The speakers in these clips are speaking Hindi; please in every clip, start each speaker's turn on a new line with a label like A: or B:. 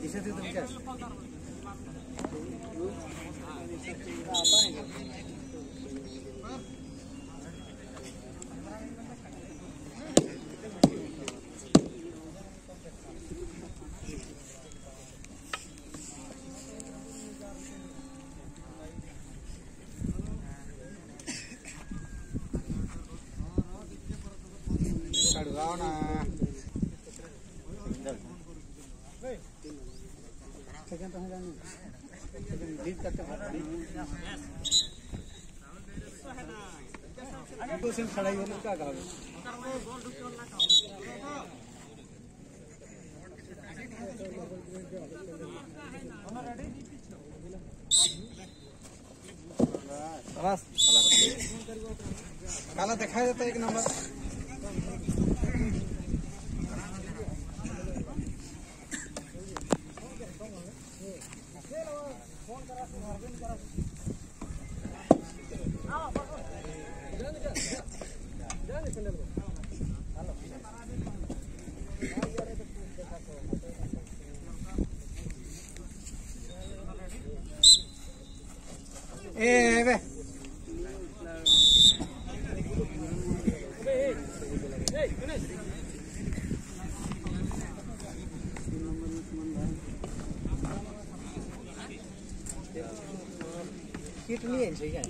A: किसे थे तुम क्या कड़वाओ ना सेकंड तो है जानी लीड करते हैं तो सिर्फ खड़ा ही होने का गाँव बस काला दिखाई देता है एक नंबर बे किट नहीं है सही है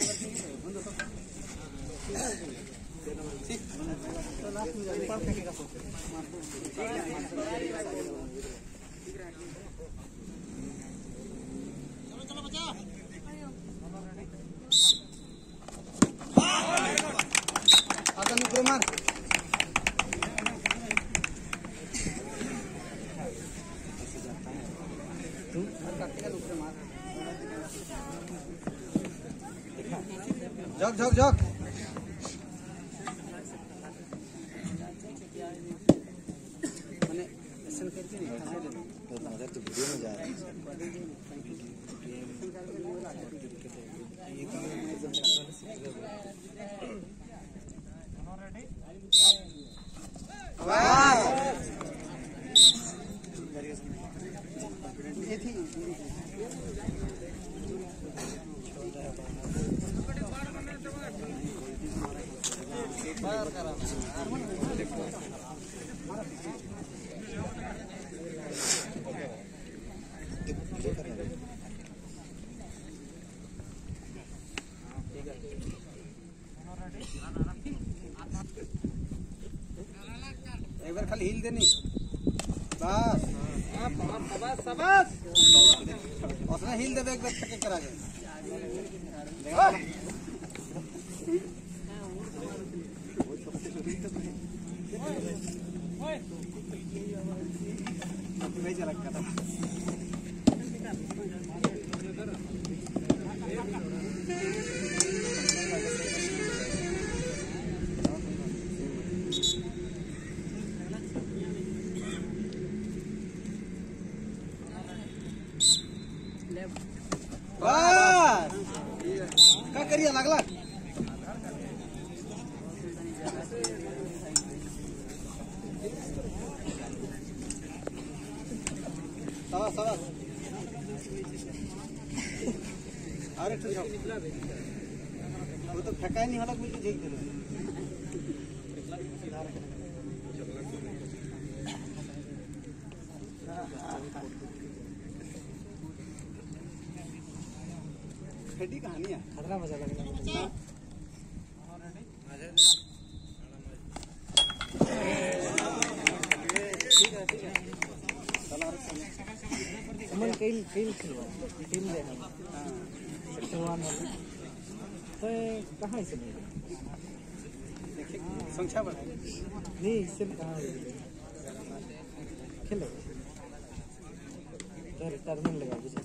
A: चलो बचा आता नुकरो मार तू काटे का नुकरो मार जग जग जग मैंने ऐसा करके नहीं खाना दे तो मदर तो वीडियो में जा रहा है ये थी बाहर करा एक बार खाली हिल देनी बस बस उसने हिल दे एक बार तक करा दे मैं चला था क्या करिए लागला सवास सवास अरे वो तो फेंका नहीं होला कुछ झेक दिलो खेडी कहानी है खतरा मजा लगेगा ठीक है मन खेल खेलवा टीम दे हम सेक्शन 1 तो कहां से नहीं देखिए संख्या बढ़ा नहीं सिर्फ कहां खेलो टर्मिनल लगा दीजिए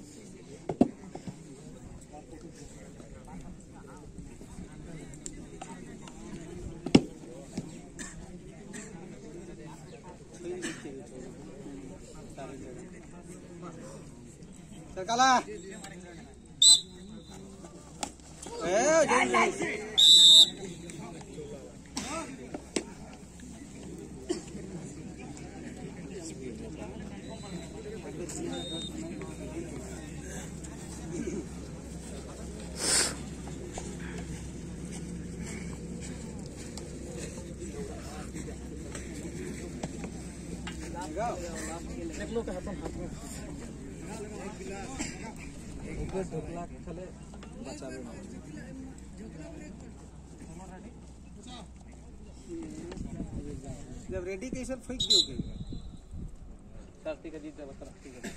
A: काला एक लोग हाथ में ऊपर ढोकला खाले बचावे ना जब रेडी कैसे फेंक दोगे कार्तिक का जीत बता ठीक है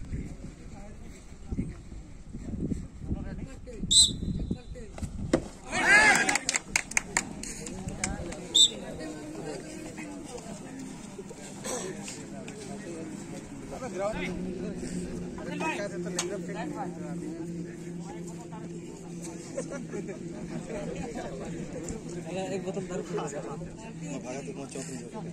A: एक बोतल दारू पी भागा तो कौन चौक नहीं होगा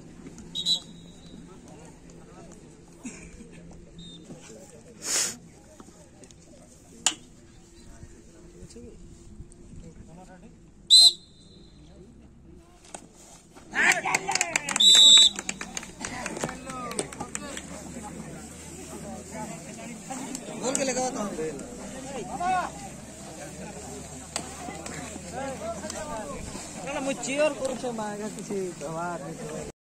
A: बोल के लगा था मुझे और कुछ मांगा किसी